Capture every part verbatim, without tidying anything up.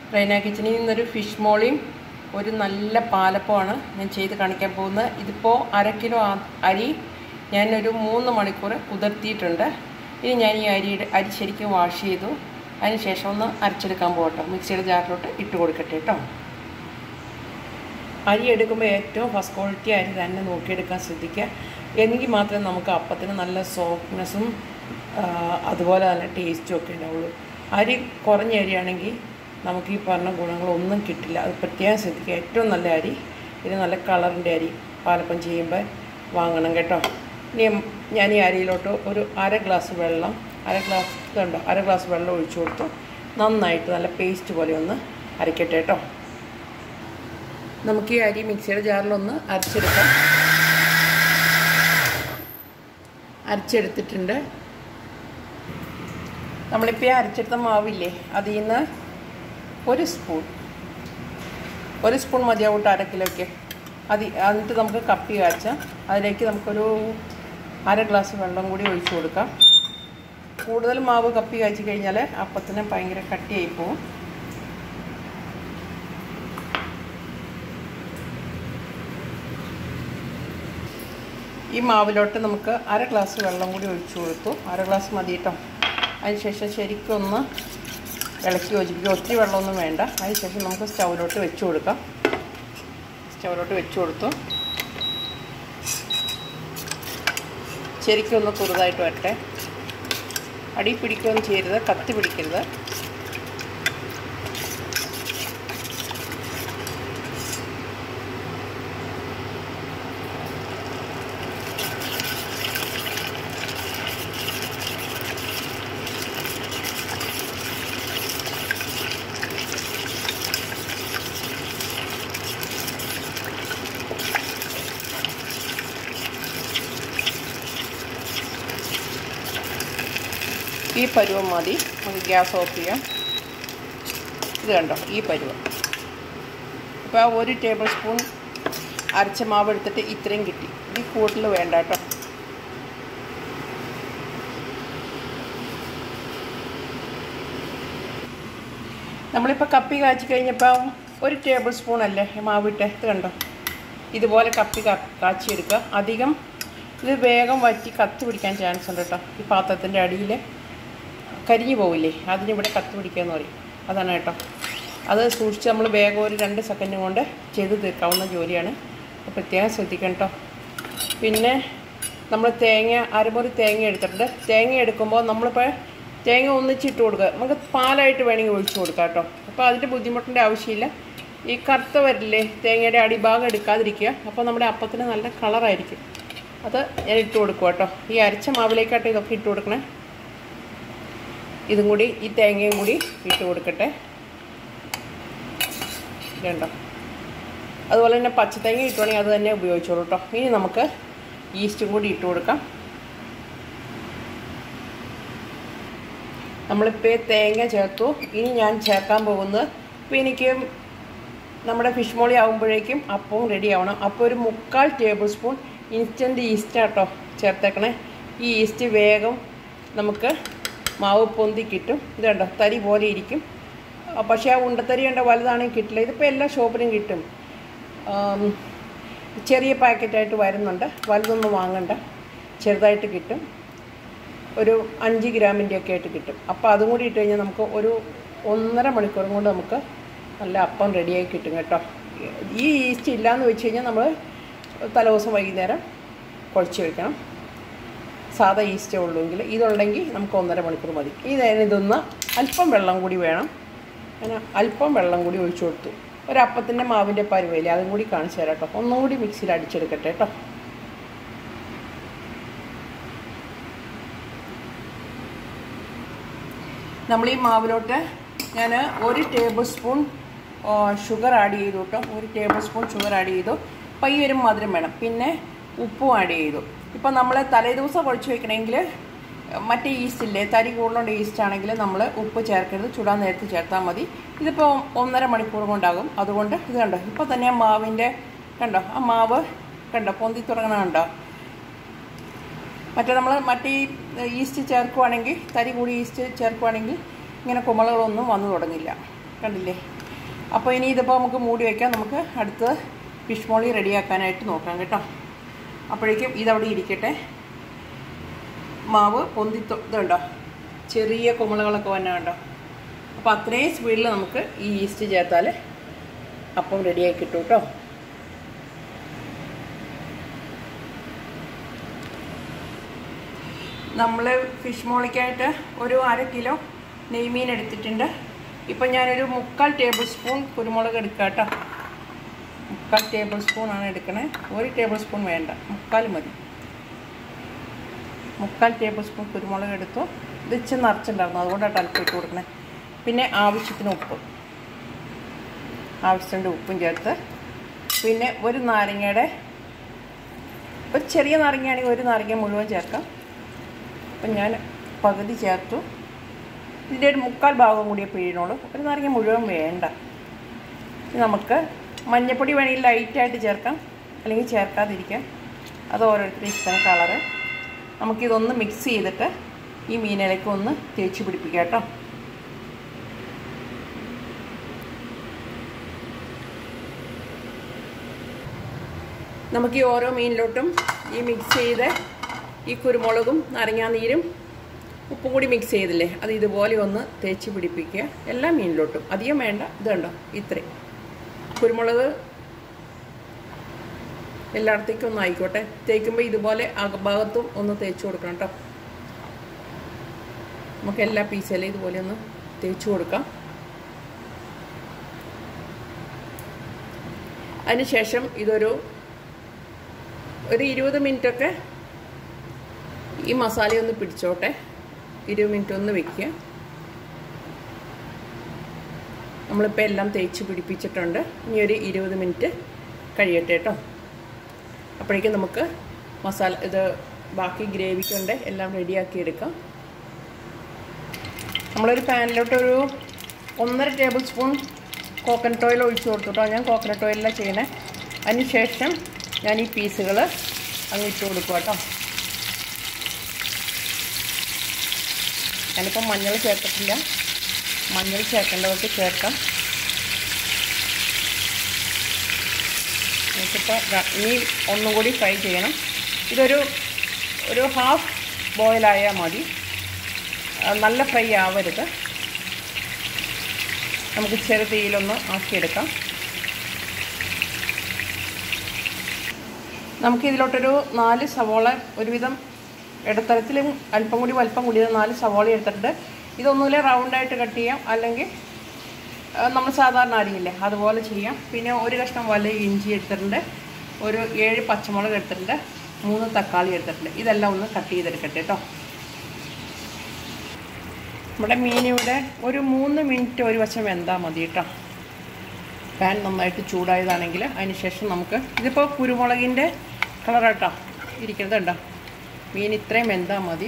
റൈന കിച്ചണിൽ നിന്നൊരു ഫിഷ് മോളിയും ഒരു നല്ല പാലപ്പമാണ് ഞാൻ ചെയ്ത് കാണിക്കാൻ പോകുന്നത്. ഇതിപ്പോൾ അര കിലോ അരി ഞാനൊരു മൂന്ന് മണിക്കൂർ കുതിർത്തിയിട്ടുണ്ട്. ഇനി ഞാൻ ഈ അരിയുടെ അരി ശരിക്കും വാഷ് ചെയ്തു. അതിന് ശേഷം ഒന്ന് അരച്ചെടുക്കാൻ പോകട്ടോ. മിക്സിയുടെ ജാറിലോട്ട് ഇട്ട് കൊടുക്കട്ടെ കേട്ടോ. അരി എടുക്കുമ്പോൾ ഏറ്റവും ഫസ്റ്റ് ക്വാളിറ്റി അരി തന്നെ നോക്കിയെടുക്കാൻ ശ്രദ്ധിക്കുക. എങ്കിൽ മാത്രമേ നമുക്ക് അപ്പത്തിന് നല്ല സോഫ്റ്റ്നെസ്സും അതുപോലെ തന്നെ ടേസ്റ്റും ഒക്കെ ഉണ്ടാവുള്ളൂ. അരി കുറഞ്ഞ അരിയാണെങ്കിൽ നമുക്ക് ഈ പറഞ്ഞ ഗുണങ്ങളൊന്നും കിട്ടില്ല. അത് പ്രത്യേകം ശ്രദ്ധിക്കുക. ഏറ്റവും നല്ല അരി, ഇത് നല്ല കളറിൻ്റെ അരി പാലപ്പം ചെയ്യുമ്പോൾ വാങ്ങണം കേട്ടോ. ഇനി ഞാൻ ഈ അരിയിലോട്ട് ഒരു അര ഗ്ലാസ് വെള്ളം അര ഗ്ലാസ് ഇതുണ്ടോ അര ഗ്ലാസ് വെള്ളം ഒഴിച്ചു കൊടുത്തു നന്നായിട്ട് നല്ല പേസ്റ്റ് പോലെ ഒന്ന് അരയ്ക്കട്ടെ കേട്ടോ. നമുക്ക് ഈ അരി മിക്സിയുടെ ജാറിലൊന്ന് അരച്ചെടുക്കാം. അരച്ചെടുത്തിട്ടുണ്ട്. നമ്മളിപ്പോൾ ഈ അരച്ചെടുത്ത മാവില്ലേ, അതിൽ നിന്ന് ഒരു സ്പൂൺ ഒരു സ്പൂൺ മതിയാവട്ടെ അര കിലോയ്ക്ക്. അത് എന്നിട്ട് നമുക്ക് കപ്പി കാച്ചാം. അതിലേക്ക് നമുക്കൊരു അര ഗ്ലാസ് വെള്ളം കൂടി ഒഴിച്ചു കൊടുക്കാം. കൂടുതൽ മാവ് കപ്പി കാച്ചി കഴിഞ്ഞാൽ അപ്പത്തിന് ഭയങ്കര കട്ടിയായി പോവും. ഈ മാവിലോട്ട് നമുക്ക് അര ഗ്ലാസ് വെള്ളം കൂടി ഒഴിച്ചു കൊടുത്തു. അര ഗ്ലാസ് മതി കേട്ടോ. അതിനുശേഷം ശരിക്കും ഒന്ന് ഇളക്കി യോജിപ്പിക്കുക. ഒത്തിരി വെള്ളമൊന്നും വേണ്ട. അതിനുശേഷം നമുക്ക് സ്റ്റൗവിലോട്ട് വെച്ച് കൊടുക്കാം. സ്റ്റൗവിലോട്ട് വെച്ച് കൊടുത്തു. ശരിക്കും ഒന്ന് കുറുതായിട്ട് വരട്ടെ. അടി പിടിക്കുകയൊന്നും ചെയ്യരുത്, കത്തി പിടിക്കരുത്. ഈ പരുവം മതി. നമുക്ക് ഗ്യാസ് ഓഫ് ചെയ്യാം. ഇത് കണ്ടോ, ഈ പരുവം. ഇപ്പോൾ ഒരു ടേബിൾ സ്പൂൺ അരച്ച മാവ് എടുത്തിട്ട് ഇത്രയും കിട്ടി. ഈ കൂടുതൽ വേണ്ട കേട്ടോ. നമ്മളിപ്പോൾ കപ്പി കാച്ചി കഴിഞ്ഞപ്പോൾ ഒരു ടേബിൾ സ്പൂൺ അല്ലേ മാവിട്ടെ. ഇത് കണ്ടോ, ഇതുപോലെ കപ്പി കാച്ചിയെടുക്കുക. അധികം ഇത് വേഗം വറ്റി കത്തി പിടിക്കാൻ ചാൻസ് ഉണ്ട് കേട്ടോ. ഈ പാത്രത്തിൻ്റെ അടിയിൽ കരിഞ്ഞു പോവില്ലേ, അതിനിവിടെ കത്തി പിടിക്കുകയെന്ന് പറയും. അതാണ് കേട്ടോ. അത് സൂക്ഷിച്ച് നമ്മൾ വേഗം ഒരു രണ്ട് സെക്കൻഡ് കൊണ്ട് ചെയ്ത് തീർക്കാവുന്ന ജോലിയാണ്. അപ്പോൾ പ്രത്യേകം ശ്രദ്ധിക്കണം കേട്ടോ. പിന്നെ നമ്മൾ തേങ്ങ അരമുറി തേങ്ങ എടുത്തിട്ടുണ്ട്. തേങ്ങ എടുക്കുമ്പോൾ നമ്മളിപ്പോൾ തേങ്ങ ഒന്നിച്ചിട്ട് കൊടുക്കുക. നമുക്ക് പാലായിട്ട് വേണമെങ്കിൽ ഒഴിച്ചു കൊടുക്കാം കേട്ടോ. അപ്പോൾ അതിൻ്റെ ബുദ്ധിമുട്ടിൻ്റെ ആവശ്യമില്ല. ഈ കറുത്ത വരില്ലേ, തേങ്ങയുടെ അടിഭാഗം എടുക്കാതിരിക്കുക. അപ്പോൾ നമ്മുടെ അപ്പത്തിന് നല്ല കളറായിരിക്കും. അത് ഞാൻ ഇട്ട് കൊടുക്കുക കേട്ടോ. ഈ അരച്ച മാവിലേക്കാട്ടോ ഇതൊക്കെ ഇട്ട് കൊടുക്കണേ. ഇതും കൂടി ഈ തേങ്ങയും കൂടി ഇട്ട് കൊടുക്കട്ടെ. ഇതുണ്ടോ. അതുപോലെ തന്നെ പച്ചത്തേങ്ങ ഇട്ടുവാണെങ്കിൽ അത് തന്നെ ഉപയോഗിച്ചോളൂ കേട്ടോ. ഇനി നമുക്ക് ഈസ്റ്റും കൂടി ഇട്ട് കൊടുക്കാം. നമ്മളിപ്പോൾ തേങ്ങ ചേർത്തു. ഇനി ഞാൻ ചേർക്കാൻ പോകുന്നത്, ഇപ്പോൾ എനിക്ക് നമ്മുടെ ഫിഷ് മോളി ആകുമ്പോഴേക്കും അപ്പവും റെഡി ആവണം. അപ്പോൾ ഒരു മുക്കാൽ ടേബിൾ സ്പൂൺ ഇൻസ്റ്റൻറ്റ് ഈസ്റ്റ് കേട്ടോ ചേർത്തേക്കണേ. ഈ ഈസ്റ്റ് വേഗം നമുക്ക് മാവ് പൊന്തി കിട്ടും. ഇത് കണ്ടോ, തരി പോലെ ഇരിക്കും. പക്ഷേ ആ ഉണ്ടത്തരി കണ്ട വലുതാണെങ്കിൽ കിട്ടില്ല. ഇതിപ്പോൾ എല്ലാ ഷോപ്പിലും കിട്ടും. ചെറിയ പാക്കറ്റായിട്ട് വരുന്നുണ്ട്. വലുതൊന്നും വാങ്ങണ്ട, ചെറുതായിട്ട് കിട്ടും. ഒരു അഞ്ച് ഗ്രാമിൻ്റെ ഒക്കെ ആയിട്ട് കിട്ടും. അപ്പോൾ അതും കൂടി ഇട്ട് കഴിഞ്ഞാൽ നമുക്ക് ഒരു ഒന്നര മണിക്കൂറും കൊണ്ട് നമുക്ക് നല്ല അപ്പം റെഡിയായി കിട്ടും കേട്ടോ. ഈ ഈസ്റ്റ് ഇല്ലയെന്ന് വെച്ച് കഴിഞ്ഞാൽ നമ്മൾ തലേദിവസം വൈകുന്നേരം കുഴച്ച് വയ്ക്കണം. സാധാ ഈസ്റ്റേ ഉള്ളൂവെങ്കിൽ. ഇതുണ്ടെങ്കിൽ നമുക്ക് ഒന്നര മണിക്കൂർ മതി. ഇതൊന്ന് അല്പം വെള്ളം കൂടി വേണം. അങ്ങനെ അല്പം വെള്ളം കൂടി ഒഴിച്ചു കൊടുത്തു. ഒരപ്പത്തിൻ്റെ മാവിൻ്റെ പരുവയില്ലേ, അതും കൂടി കാണിച്ചു തരാം കേട്ടോ. ഒന്നും കൂടി മിക്സിയിൽ അടിച്ചെടുക്കട്ടെ കേട്ടോ. നമ്മൾ ഈ മാവിലോട്ട് ഞാൻ ഒരു ടേബിൾ സ്പൂൺ ഷുഗർ ആഡ് ചെയ്തു കേട്ടോ. ഒരു ടേബിൾ സ്പൂൺ ഷുഗർ ആഡ് ചെയ്തു. അപ്പോൾ ഈ ഒരു മധുരം വേണം. പിന്നെ ഉപ്പും ആഡ് ചെയ്തു. ഇപ്പം നമ്മൾ തലേദിവസം കുഴച്ച് വയ്ക്കണമെങ്കിൽ മറ്റേ ഈസ്റ്റ് ഇല്ലേ, തരി കൂടുതലുള്ള ഈസ്റ്റ് ആണെങ്കിൽ നമ്മൾ ഉപ്പ് ചേർക്കരുത്, ചുടാൻ നേരത്ത് ചേർത്താൽ മതി. ഇതിപ്പോൾ ഒന്നര മണിക്കൂർ കൊണ്ടാകും. അതുകൊണ്ട് ഇത് കണ്ടോ, ഇപ്പോൾ തന്നെ ആ മാവിൻ്റെ കണ്ടോ, ആ മാവ് കണ്ടോ പൊന്തി തുടങ്ങണ കണ്ടോ. മറ്റേ നമ്മൾ മറ്റേ ഈസ്റ്റ് ചേർക്കുവാണെങ്കിൽ, തരി കൂടി ഈസ്റ്റ് ചേർക്കുവാണെങ്കിൽ ഇങ്ങനെ കുമളകളൊന്നും വന്നു തുടങ്ങില്ല. കണ്ടില്ലേ? അപ്പോൾ ഇനി ഇതിപ്പോൾ നമുക്ക് മൂടി വയ്ക്കാം. നമുക്ക് അടുത്ത് ഫിഷ് മോളി റെഡിയാക്കാനായിട്ട് നോക്കാം കേട്ടോ. അപ്പോഴേക്കും ഇതവിടെ ഇരിക്കട്ടെ. മാവ് പൊന്തി ഇതുണ്ടോ, ചെറിയ കുമിളകളൊക്കെ വന്നെ കണ്ടോ. അപ്പോൾ അത്രയും സ്പീഡിൽ നമുക്ക് ഈ ഈസ്റ്റ് ചേർത്താൽ അപ്പം റെഡിയായി കിട്ടും കേട്ടോ. നമ്മൾ ഫിഷ് മോളിക്കായിട്ട് ഒരു അര കിലോ നെയ്മീൻ എടുത്തിട്ടുണ്ട്. ഇപ്പം ഞാനൊരു മുക്കാൽ ടേബിൾ സ്പൂൺ കുരുമുളക് എടുക്കാം കേട്ടോ. മുക്കാൽ ടേബിൾ സ്പൂണാണ് എടുക്കണേ. ഒരു ടേബിൾ സ്പൂൺ വേണ്ട, മുക്കാൽ മതി. മുക്കാൽ ടേബിൾ സ്പൂൺ കുരുമുളക് എടുത്തു. ഇത് ഇച്ചിരി നിറച്ചുണ്ടായിരുന്നു, അതുകൊണ്ടാണ് അല്പം ഇട്ട് കൊടുക്കണേ. പിന്നെ ആവശ്യത്തിന് ഉപ്പ്, ആവശ്യത്തിൻ്റെ ഉപ്പും ചേർത്ത്, പിന്നെ ഒരു നാരങ്ങയുടെ, ഒരു ചെറിയ നാരങ്ങയാണെങ്കിൽ ഒരു നാരങ്ങ മുഴുവൻ ചേർക്കാം. അപ്പം ഞാൻ പകുതി ചേർത്തു. ഇതിൻ്റെ ഒരു മുക്കാൽ ഭാഗം കൂടിയേ പിഴിയണുള്ളൂ, ഒരു നാരങ്ങ മുഴുവൻ വേണ്ട. നമുക്ക് മഞ്ഞൾപ്പൊടി വേണമെങ്കിൽ ലൈറ്റായിട്ട് ചേർക്കാം, അല്ലെങ്കിൽ ചേർക്കാതിരിക്കാം, അത് ഓരോരുത്തരുടെ ഇഷ്ടം കളറ്. നമുക്കിതൊന്ന് മിക്സ് ചെയ്തിട്ട് ഈ മീനിലേക്ക് ഒന്ന് തേച്ച് പിടിപ്പിക്കാം കേട്ടോ. നമുക്ക് ഈ ഓരോ മീനിലോട്ടും ഈ മിക്സ് ചെയ്ത് ഈ കുരുമുളകും നാരങ്ങാനീരും ഉപ്പും കൂടി മിക്സ് ചെയ്തില്ലേ, അത് ഇതുപോലെ ഒന്ന് തേച്ച് പിടിപ്പിക്കുക എല്ലാ മീനിലോട്ടും. അധികം വേണ്ട, ഇത് കണ്ടോ ഇത്രയും. കുരുമുളക് എല്ലായിടത്തേക്കും ഒന്ന് ആയിക്കോട്ടെ. തേക്കുമ്പോൾ ഇതുപോലെ അകഭാഗത്തും ഒന്ന് തേച്ച് കൊടുക്കണം കേട്ടോ. നമുക്ക് എല്ലാ പീസിലും ഇതുപോലെ ഒന്ന് തേച്ച് കൊടുക്കാം. അതിനുശേഷം ഇതൊരു ഒരു ഇരുപത് മിനിറ്റൊക്കെ ഈ മസാലയൊന്ന് പിടിച്ചോട്ടെ. ഇരുപത് മിനിറ്റ് ഒന്ന് വെക്കുക. നമ്മളിപ്പോൾ എല്ലാം തേച്ച് പിടിപ്പിച്ചിട്ടുണ്ട്. ഇനി ഒരു ഇരുപത് മിനിറ്റ് കഴിയട്ടെ കേട്ടോ. അപ്പോഴേക്കും നമുക്ക് മസാല ഇത് ബാക്കി ഗ്രേവിക്കുണ്ട് എല്ലാം റെഡിയാക്കി എടുക്കാം. നമ്മളൊരു പാനിലോട്ടൊരു ഒന്നര ടേബിൾ സ്പൂൺ കോക്കനട്ട് ഓയിൽ ഒഴിച്ച് കൊടുത്തിട്ടോ. ഞാൻ കോക്കനട്ട് ഓയിലാണ് ചെയ്യണേ. അതിന് ശേഷം ഞാൻ ഈ പീസുകൾ അങ്ങ് ഇട്ട് കൊടുക്കുക കേട്ടോ. ഞാനിപ്പോൾ മഞ്ഞൾ ചേർത്തിട്ടില്ല, മഞ്ഞൾ ചേർക്കേണ്ടവർക്ക് ചേർക്കാം. നമുക്കിപ്പോൾ ഇനി ഒന്നും കൂടി ഫ്രൈ ചെയ്യണം. ഇതൊരു ഒരു ഹാഫ് ബോയിലായാൽ മതി, നല്ല ഫ്രൈ ആവരുത്. നമുക്ക് ചെറു തീയിലൊന്ന് ആക്കിയെടുക്കാം. നമുക്കിതിലോട്ടൊരു നാല് സവോള, ഒരുവിധം ഇടത്തരത്തിലും അല്പം കൂടി വലിപ്പം കൂടിയത് നാല് സവോള എടുത്തിട്ടുണ്ട്. ഇതൊന്നുമില്ല റൗണ്ടായിട്ട് കട്ട് ചെയ്യാം, അല്ലെങ്കിൽ നമ്മൾ സാധാരണ അരിയില്ലേ അതുപോലെ ചെയ്യാം. പിന്നെ ഒരു കഷ്ണം വലിയ ഇഞ്ചി എടുത്തിട്ടുണ്ട്, ഒരു ഏഴ് പച്ചമുളക് എടുത്തിട്ടുണ്ട്, മൂന്ന് തക്കാളി എടുത്തിട്ടുണ്ട്. ഇതെല്ലാം ഒന്ന് കട്ട് ചെയ്തെടുക്കട്ടെ കേട്ടോ. നമ്മുടെ മീനിവിടെ ഒരു മൂന്ന് മിനിറ്റ് ഒരു വശം വെന്താൽ മതി കേട്ടോ. പാൻ നന്നായിട്ട് ചൂടായതാണെങ്കിൽ അതിന് ശേഷം നമുക്ക് ഇതിപ്പോൾ കുരുമുളകിൻ്റെ കളറാട്ടോ ഇരിക്കുന്നത് ഉണ്ടോ. മീൻ ഇത്രയും വെന്താൽ മതി.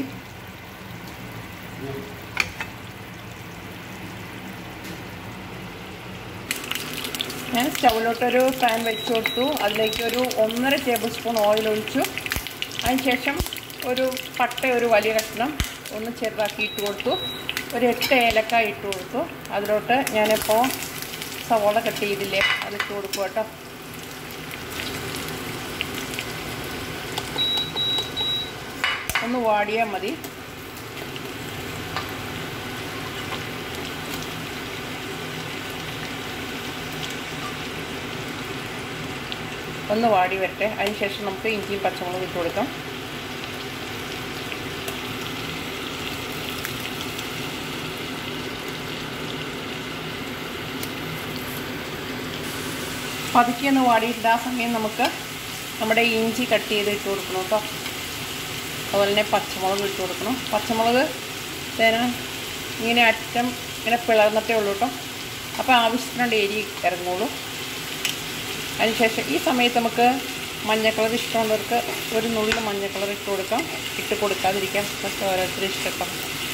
ഞാൻ സ്റ്റൗവിലോട്ടൊരു പാൻ വെച്ച് കൊടുത്തു. അതിലേക്ക് ഒരു ഒന്നര ടേബിൾ സ്പൂൺ ഓയിൽ ഒഴിച്ചു. അതിന് ശേഷം ഒരു പട്ട ഒരു വലിയ കഷ്ണം ഒന്ന് ചെറുതാക്കി ഇട്ട് കൊടുത്തു. ഒരു എട്ട് ഏലക്കായ ഇട്ട് കൊടുത്തു. അതിലോട്ട് ഞാനിപ്പോൾ സവോള കട്ട് ചെയ്തില്ലേ അതിട്ട് കൊടുക്കും കേട്ടോ. ഒന്ന് വാടിയാൽ മതി. ഒന്ന് വാടി വരട്ടെ. അതിന് ശേഷം നമുക്ക് ഇഞ്ചിയും പച്ചമുളകും ഇട്ട് കൊടുക്കാം. പതുക്കി ഒന്ന് വാടിയിട്ട് ആ സമയം നമുക്ക് നമ്മുടെ ഇഞ്ചി കട്ട് ചെയ്ത് ഇട്ട് കൊടുക്കണം കേട്ടോ. അതുപോലെ തന്നെ പച്ചമുളക് ഇട്ട് കൊടുക്കണം. പച്ചമുളക് തേന ഇങ്ങനെ അറ്റം ഇങ്ങനെ പിളർന്നിട്ടേ ഉള്ളൂ കേട്ടോ. അപ്പോൾ ആവശ്യത്തിനുള്ള എരി ഇറങ്ങുള്ളൂ. അതിനുശേഷം ഈ സമയത്ത് നമുക്ക് മഞ്ഞ കളർ ഇഷ്ടമുള്ളവർക്ക് ഒരു നുള്ളിൽ മഞ്ഞ കളർ ഇട്ട് കൊടുക്കാം, ഇട്ട് കൊടുക്കാതിരിക്കാം. പക്ഷേ ഓരോരുത്തരും ഇഷ്ടപ്പെടാം.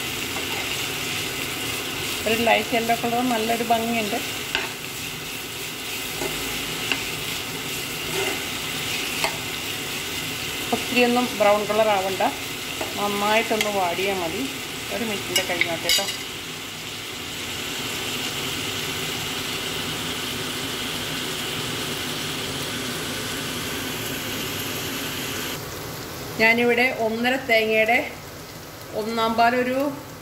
ഒരു ലൈറ്റ് യെല്ലോ കളർ നല്ലൊരു ഭംഗിയുണ്ട്. ഒത്തിരിയൊന്നും ബ്രൗൺ കളർ ആവണ്ട, നന്നായിട്ടൊന്ന് വാടിയാൽ മതി. ഒരു മിനിറ്റിൻ്റെ കഴിഞ്ഞോട്ടെ കേട്ടോ. ഞാനിവിടെ ഒന്നര തേങ്ങയുടെ ഒന്നാം പാലൊരു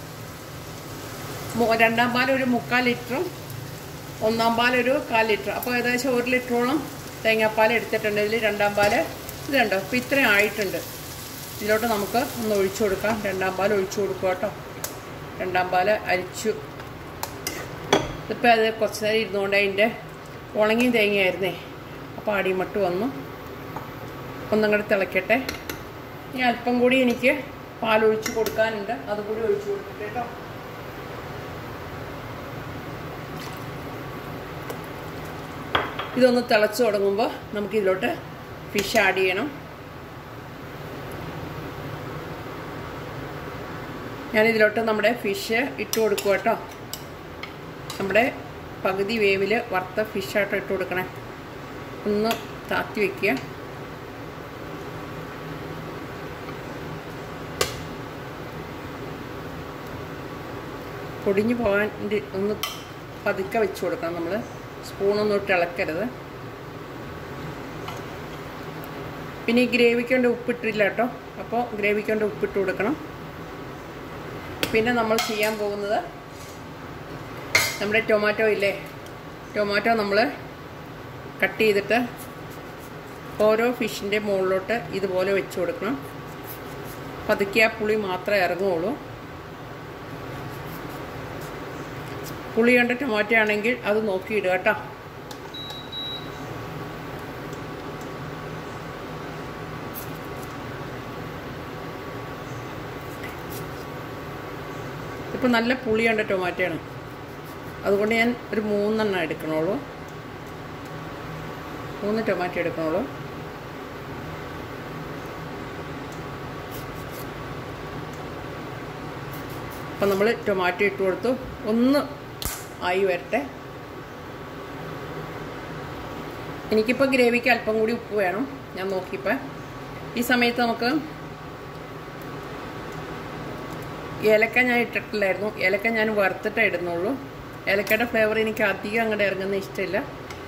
രണ്ടാം പാലൊരു മുക്കാൽ ലിറ്ററും ഒന്നാം പാലൊരു കാൽ ലിറ്റർ, അപ്പോൾ ഏകദേശം ഒരു ലിറ്ററോളം തേങ്ങാപ്പാൽ എടുത്തിട്ടുണ്ട്. ഇതിൽ രണ്ടാം പാല് ഇത് കണ്ടോ, അപ്പോൾ ഇത്രയും ആയിട്ടുണ്ട്. ഇതിലോട്ട് നമുക്ക് ഒന്ന് ഒഴിച്ചു കൊടുക്കാം. രണ്ടാം പാൽ ഒഴിച്ചു കൊടുക്കുക കേട്ടോ. രണ്ടാം പാൽ അരിച്ചു. ഇതിപ്പോൾ അത് കുറച്ച് നേരം ഇരുന്നുകൊണ്ട് അതിൻ്റെ ഉണങ്ങിയ തേങ്ങയായിരുന്നേ, അപ്പോൾ അടിമട്ട് വന്നു. ഒന്നങ്ങോട്ട് തിളക്കട്ടെ. ഇനി അല്പം കൂടി എനിക്ക് പാലൊഴിച്ച് കൊടുക്കാനുണ്ട്, അതുകൂടി ഒഴിച്ചു കൊടുക്കട്ടെ കേട്ടോ. ഇതൊന്ന് തിളച്ച് തുടങ്ങുമ്പോൾ നമുക്കിതിലോട്ട് ഫിഷ് ആഡ് ചെയ്യണം. ഞാനിതിലോട്ട് നമ്മുടെ ഫിഷ് ഇട്ട് കൊടുക്കുക കേട്ടോ. നമ്മുടെ പകുതി വേവിൽ വറുത്ത ഫിഷായിട്ട് ഇട്ട് കൊടുക്കണേ. ഒന്ന് താത്തി വയ്ക്കുക. പൊടിഞ്ഞു പോകാൻ ഒന്ന് പതുക്കെ വെച്ച് കൊടുക്കണം. നമ്മൾ സ്പൂണൊന്നും ഇട്ട് ഇളക്കരുത്. പിന്നെ ഈ ഗ്രേവിക്കൊണ്ട് ഉപ്പിട്ടില്ല കേട്ടോ, അപ്പോൾ ഗ്രേവിക്കൊണ്ട് ഉപ്പിട്ട് കൊടുക്കണം. പിന്നെ നമ്മൾ ചെയ്യാൻ പോകുന്നത് നമ്മുടെ ടൊമാറ്റോ ഇല്ലേ, ടൊമാറ്റോ നമ്മൾ കട്ട് ചെയ്തിട്ട് ഓരോ ഫിഷിൻ്റെ മുകളിലോട്ട് ഇതുപോലെ വെച്ച് കൊടുക്കണം. പതുക്കെ ആ പുളി മാത്രമേ ഇറങ്ങുള്ളൂ. പുളി കണ്ട ടൊമാറ്റോ ആണെങ്കിൽ അത് നോക്കിയിടുക കേട്ടോ. ഇപ്പം നല്ല പുളി കണ്ട ടൊമാറ്റോ ആണ്, അതുകൊണ്ട് ഞാൻ ഒരു മൂന്നെണ്ണം എടുക്കണുള്ളൂ. മൂന്ന് ടൊമാറ്റോ എടുക്കണുള്ളൂ. അപ്പം നമ്മൾ ടൊമാറ്റോ ഇട്ട് കൊടുത്തു. ഒന്ന് ആയി വരട്ടെ. എനിക്കിപ്പോൾ ഗ്രേവിക്ക് അല്പം കൂടി ഉപ്പ് വേണം, ഞാൻ നോക്കിയപ്പോൾ. ഈ സമയത്ത് നമുക്ക് ഏലക്ക ഞാൻ ഇട്ടിട്ടില്ലായിരുന്നു. ഏലക്ക ഞാൻ വറുത്തിട്ടേ ഇടുന്നുള്ളൂ. ഏലക്കയുടെ ഫ്ലേവർ എനിക്ക് അധികം അങ്ങോട്ട് ഇറങ്ങുന്ന ഇഷ്ടമില്ല.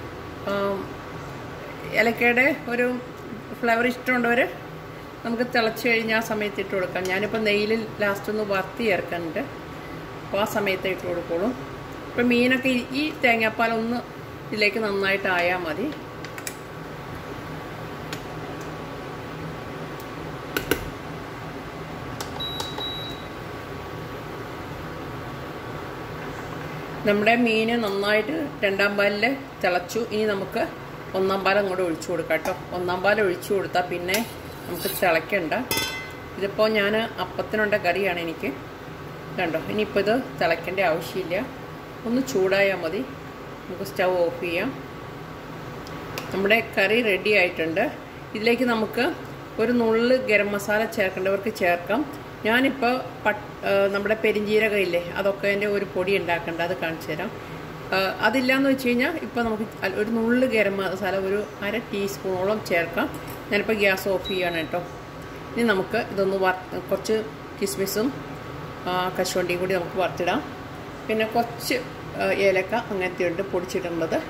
ഏലക്കയുടെ ഒരു ഫ്ലേവർ ഇഷ്ടമുണ്ടവർ നമുക്ക് തിളച്ച് കഴിഞ്ഞാൽ ആ സമയത്ത് ഇട്ട് കൊടുക്കാം. ഞാനിപ്പോൾ നെയ്യിൽ ലാസ്റ്റ് ഒന്ന് വറുത്തി ചേർക്കാനുണ്ട്, അപ്പോൾ ആ സമയത്ത് ഇട്ട് കൊടുക്കുള്ളൂ. ഇപ്പം മീനൊക്കെ ഈ തേങ്ങാപ്പാലൊന്ന് ഇതിലേക്ക് നന്നായിട്ട് ആയാൽ മതി. നമ്മുടെ മീൻ നന്നായിട്ട് രണ്ടാം പാലിൽ തിളച്ചു. ഇനി നമുക്ക് ഒന്നാം പാൽ അങ്ങോട്ട് ഒഴിച്ചു കൊടുക്കാം കേട്ടോ. ഒന്നാം പാൽ ഒഴിച്ചു കൊടുത്താൽ പിന്നെ നമുക്ക് തിളയ്ക്കണ്ട. ഇതിപ്പോൾ ഞാൻ അപ്പത്തിനുണ്ട കറിയാണ് എനിക്ക്, കണ്ടോ. ഇനിയിപ്പോൾ ഇത് തിളയ്ക്കേണ്ട ആവശ്യമില്ല, ഒന്ന് ചൂടായാൽ മതി. നമുക്ക് സ്റ്റൗ ഓഫ് ചെയ്യാം. നമ്മുടെ കറി റെഡി ആയിട്ടുണ്ട്. ഇതിലേക്ക് നമുക്ക് ഒരു നുള്ള് ഗരം മസാല ചേർക്കേണ്ടവർക്ക് ചേർക്കാം. ഞാനിപ്പോൾ പട്ട് നമ്മുടെ പെരിഞ്ജീരകം ഇല്ലേ, അതൊക്കെ എൻ്റെ ഒരു പൊടി ഉണ്ടാക്കേണ്ട, അത് കാണിച്ചു തരാം. അതില്ലാന്ന് വെച്ച് കഴിഞ്ഞാൽ ഇപ്പോൾ നമുക്ക് ഒരു നുള്ള് ഗരം മസാല ഒരു അര ടീസ്പൂണോളം ചേർക്കാം. ഞാനിപ്പോൾ ഗ്യാസ് ഓഫ് ചെയ്യാണ് കേട്ടോ. ഇനി നമുക്ക് ഇതൊന്ന് വർ കുറച്ച് കിസ്മിസും കശുവണ്ടിയും കൂടി നമുക്ക് വറുത്തിടാം. പിന്നെ കുറച്ച് ഏലക്ക അങ്ങനത്തെ ഉണ്ട് പൊടിച്ചിട്ടുള്ളത്.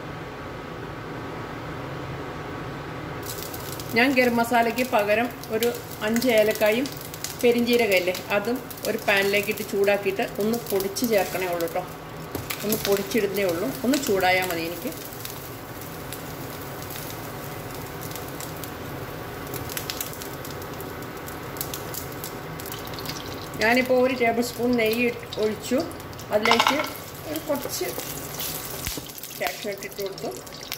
ഞാൻ ഗരം മസാലയ്ക്ക് പകരം ഒരു അഞ്ച് ഏലക്കായും പെരിഞ്ജീരകമില്ലേ അതും ഒരു പാനിലേക്ക് ഇട്ട് ചൂടാക്കിയിട്ട് ഒന്ന് പൊടിച്ച് ചേർക്കണേ ഉള്ളൂ കേട്ടോ. ഒന്ന് പൊടിച്ചിടുന്നേ ഉള്ളൂ, ഒന്ന് ചൂടായാൽ മതി എനിക്ക്. ഞാനിപ്പോൾ ഒരു ടേബിൾ സ്പൂൺ നെയ്യ് ഒഴിച്ചു. അതിലേക്ക് ഒരു കുറച്ച് കാഷ്നട്ട് ഇട്ട് കൊടുത്തു.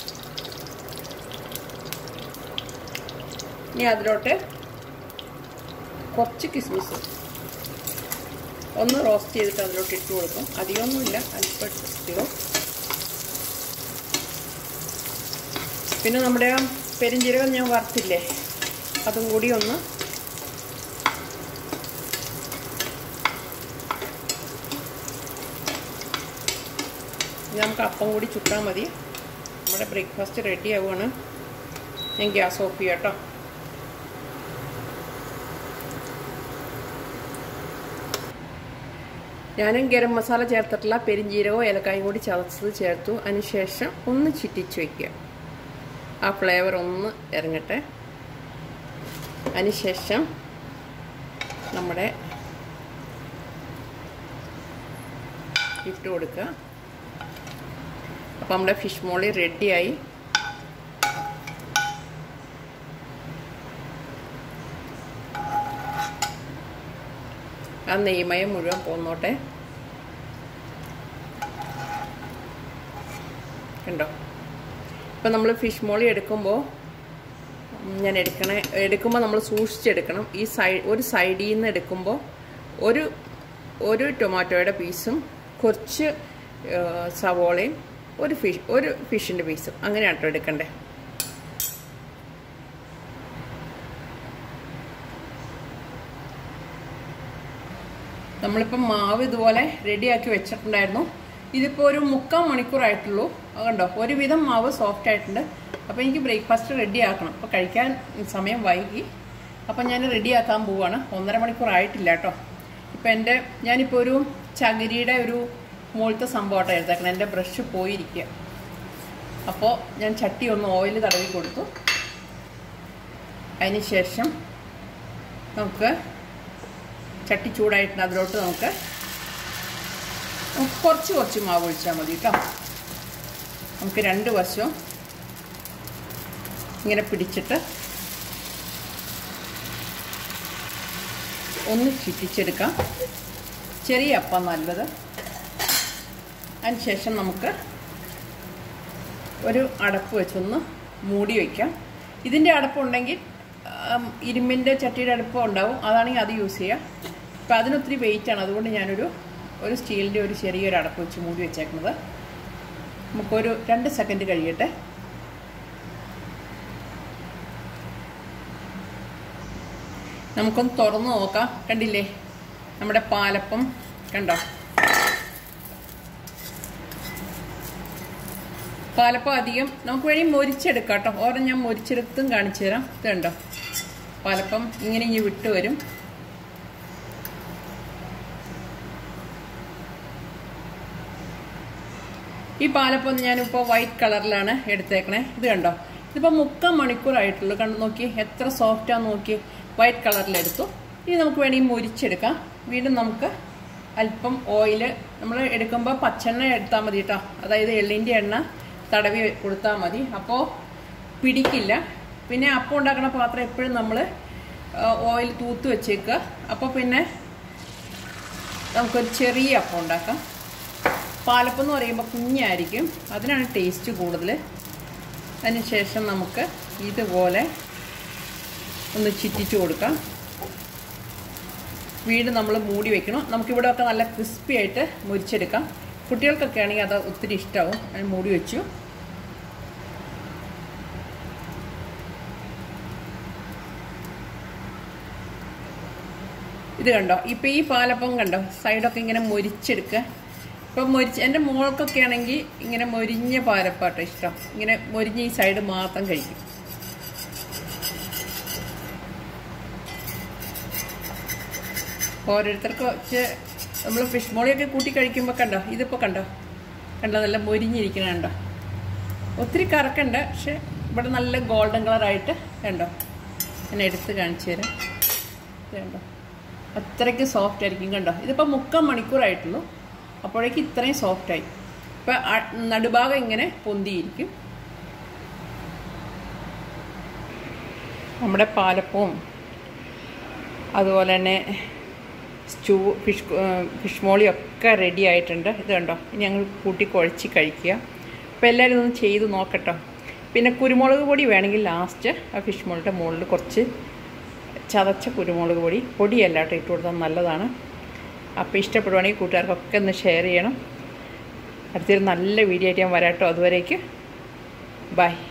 ഇനി അതിലോട്ട് കുറച്ച് കിസ്മിസ് ഒന്ന് റോസ്റ്റ് ചെയ്തിട്ട് അതിലോട്ട് ഇട്ട് കൊടുക്കും. അധികമൊന്നുമില്ല, അല്പം ഇടും. പിന്നെ നമ്മുടെ ആ പെരിഞ്ജീരകം ഞാൻ വറുത്തില്ലേ, അതും കൂടി ഒന്ന് നമുക്ക് അപ്പം കൂടി ചുട്ടാൽ മതി. നമ്മുടെ ബ്രേക്ക്ഫാസ്റ്റ് റെഡി ആവുകയാണ്. ഞാൻ ഗ്യാസ് ഓഫ് ചെയ്യാം കേട്ടോ. ഞാനും ഗരം മസാല ചേർത്തിട്ടുള്ള പെരിഞ്ജീരകവും ഏലക്കായും കൂടി ചതച്ചത് ചേർത്തു. അതിനുശേഷം ഒന്ന് ചിറ്റിച്ച് വയ്ക്കുക, ആ ഫ്ലേവർ ഒന്ന് ഇറങ്ങട്ടെ. അതിനുശേഷം നമ്മുടെ ഇട്ട് കൊടുക്കുക. അപ്പോൾ നമ്മുടെ ഫിഷ് മോളി റെഡിയായി. ആ നെയ്മയം മുഴുവൻ പോന്നോട്ടെ. കണ്ടോ? ഇപ്പം നമ്മൾ ഫിഷ് മോളി എടുക്കുമ്പോൾ ഞാൻ എടുക്കണേ എടുക്കുമ്പോൾ നമ്മൾ സൂക്ഷിച്ചെടുക്കണം. ഈ സൈഡ് ഒരു സൈഡിൽ നിന്ന് എടുക്കുമ്പോൾ ഒരു ഒരു ടൊമാറ്റോയുടെ പീസും കുറച്ച് സവോളയും ഒരു ഫിഷ് ഒരു ഫിഷിൻ്റെ പീസും അങ്ങനെയാണ് കേട്ടോ എടുക്കണ്ടേ. നമ്മളിപ്പം മാവ് ഇതുപോലെ റെഡിയാക്കി വെച്ചിട്ടുണ്ടായിരുന്നു. ഇതിപ്പോൾ ഒരു മുക്കാൽ മണിക്കൂറായിട്ടുള്ളൂ. കണ്ടോ? ഒരുവിധം മാവ് സോഫ്റ്റ് ആയിട്ടുണ്ട്. അപ്പോൾ എനിക്ക് ബ്രേക്ക്ഫാസ്റ്റ് റെഡി ആക്കണം. അപ്പോൾ കഴിക്കാൻ സമയം വൈകി. അപ്പം ഞാൻ റെഡിയാക്കാൻ പോവുകയാണ്. ഒന്നര മണിക്കൂർ ആയിട്ടില്ല കേട്ടോ. ഇപ്പം എൻ്റെ ഞാനിപ്പോൾ ഒരു ചകിരിയുടെ ഒരു മുകളിലത്തെ സംഭവമായിട്ട് എടുത്തേക്കണം. എൻ്റെ ബ്രഷ് പോയിരിക്കുക. അപ്പോൾ ഞാൻ ചട്ടി ഒന്ന് ഓയിൽ തടവി കൊടുത്തു. അതിന് ശേഷം നമുക്ക് ചട്ടി ചൂടായിട്ടുണ്ട്. അതിലോട്ട് നമുക്ക് കുറച്ച് കുറച്ച് മാവ് ഒഴിച്ചാൽ മതി കേട്ടോ. നമുക്ക് രണ്ട് വശവും ഇങ്ങനെ പിടിച്ചിട്ട് ഒന്ന് ചുറ്റിച്ചെടുക്കാം. ചെറിയ അപ്പം നല്ലത്. അതിന് ശേഷം നമുക്ക് ഒരു അടപ്പ് വെച്ചൊന്ന് മൂടി വയ്ക്കാം. ഇതിൻ്റെ അടപ്പുണ്ടെങ്കിൽ ഇരുമ്പിൻ്റെ ചട്ടിയുടെ അടുപ്പം ഉണ്ടാവും. അതാണെങ്കിൽ അത് യൂസ് ചെയ്യാം. അപ്പം അതിനൊത്തിരി വെയിറ്റാണ്. അതുകൊണ്ട് ഞാനൊരു ഒരു സ്റ്റീലിൻ്റെ ഒരു ചെറിയൊരു അടപ്പ് വെച്ച് മൂടി വെച്ചേക്കുന്നത്. നമുക്കൊരു രണ്ട് സെക്കൻഡ് കഴിയട്ടെ. നമുക്കൊന്ന് തുറന്ന് നോക്കാം. കണ്ടില്ലേ നമ്മുടെ പാലപ്പം? കണ്ടോ? പാലപ്പം അധികം നമുക്ക് വേണ്ടി മൊരിച്ചെടുക്കാം കേട്ടോ. ഓരോ ഞാൻ മൊരിച്ചെടുത്തും കാണിച്ചു തരാം. ഇത് കണ്ടോ? പാലപ്പം ഇങ്ങനെ ഇനി വിട്ട് വരും. ഈ പാലപ്പം ഞാനിപ്പോൾ വൈറ്റ് കളറിലാണ് എടുത്തേക്കണേ. ഇത് കണ്ടോ? ഇതിപ്പോൾ മുക്കാൽ മണിക്കൂറായിട്ടുള്ളൂ. കണ്ടു നോക്കി എത്ര സോഫ്റ്റാന്ന് നോക്കി. വൈറ്റ് കളറിലെടുത്തു. ഇനി നമുക്ക് വേണമെങ്കിൽ മുരിച്ചെടുക്കാം. വീണ്ടും നമുക്ക് അല്പം ഓയിൽ നമ്മൾ എടുക്കുമ്പോൾ പച്ചെണ്ണ എടുത്താൽ മതി കേട്ടോ. അതായത് എള്ളിൻ്റെ എണ്ണ തടവി കൊടുത്താൽ മതി. അപ്പോൾ പിടിക്കില്ല. പിന്നെ അപ്പം ഉണ്ടാക്കുന്ന പാത്രം എപ്പോഴും നമ്മൾ ഓയിൽ തൂത്ത് വെച്ചേക്കുക. അപ്പോൾ പിന്നെ നമുക്കൊരു ചെറിയ അപ്പം ഉണ്ടാക്കാം. പാലപ്പം എന്ന് പറയുമ്പോൾ കുഞ്ഞായിരിക്കും. അതിനാണ് ടേസ്റ്റ് കൂടുതൽ. അതിന് ശേഷം നമുക്ക് ഇതുപോലെ ഒന്ന് ചുറ്റിച്ച് കൊടുക്കാം. വീണ്ടും നമ്മൾ മൂടി വെക്കണം. നമുക്കിവിടെയൊക്കെ നല്ല ക്രിസ്പി ആയിട്ട് മുരിച്ചെടുക്കാം. കുട്ടികൾക്കൊക്കെ ആണെങ്കിൽ അത് ഒത്തിരി ഇഷ്ടമാവും. ഞാൻ മൂടി വെച്ചു. ഇത് കണ്ടോ? ഇപ്പം ഈ പാലപ്പം കണ്ടോ? സൈഡൊക്കെ ഇങ്ങനെ മൊരിച്ചെടുക്കുക. ഇപ്പം മൊരിച്ച് എൻ്റെ മോൾക്കൊക്കെ ആണെങ്കിൽ ഇങ്ങനെ മൊരിഞ്ഞ പാലപ്പാട്ടോ ഇഷ്ടം. ഇങ്ങനെ മൊരിഞ്ഞ ഈ സൈഡ് മാത്രം കഴിക്കും. ഓരോരുത്തർക്ക് വെച്ച് നമ്മൾ ഫിഷ് മോളിയൊക്കെ കൂട്ടി കഴിക്കുമ്പോൾ കണ്ടോ? ഇതിപ്പോൾ കണ്ടോ? കണ്ടോ? നല്ല മൊരിഞ്ഞിരിക്കണ കണ്ടോ? ഒത്തിരി കറക്കണ്ട. പക്ഷെ ഇവിടെ നല്ല ഗോൾഡൻ കളറായിട്ട് കണ്ടോ? ഞാൻ എടുത്ത് കാണിച്ചു തരാം. ഇത് കണ്ടോ? അത്രയ്ക്ക് സോഫ്റ്റ് ആയിരിക്കും. കണ്ടോ? ഇതിപ്പോൾ മുക്കാൽ മണിക്കൂറായിട്ടുള്ളൂ. അപ്പോഴേക്കും ഇത്രയും സോഫ്റ്റായി. ഇപ്പം നടുഭാഗം ഇങ്ങനെ പൊന്തിയിരിക്കും. നമ്മുടെ പാലപ്പവും അതുപോലെ തന്നെ സ്റ്റൂ ഫിഷ് ഫിഷ് മോളിയൊക്കെ റെഡി ആയിട്ടുണ്ട്. ഇത് കണ്ടോ? ഇനി ഞങ്ങൾ കൂട്ടി കുഴച്ച് കഴിക്കുക. അപ്പോൾ എല്ലാവരും ഇതൊന്ന് ചെയ്ത് നോക്കട്ടോ. പിന്നെ കുരുമുളക് പൊടി വേണമെങ്കിൽ ലാസ്റ്റ് ആ ഫിഷ് മോളിയുടെ മുകളിൽ കുറച്ച് ചതച്ച കുരുമുളക് പൊടി പൊടിയല്ല കേട്ടോ ഇട്ട് കൊടുത്താൽ നല്ലതാണ്. അപ്പോൾ ഇഷ്ടപ്പെടുവാണെങ്കിൽ കൂട്ടുകാർക്കൊക്കെ ഒന്ന് ഷെയർ ചെയ്യണം. അടുത്തൊരു നല്ല വീഡിയോ ആയിട്ട് ഞാൻ വരാം കേട്ടോ. അതുവരേക്ക് ബൈ.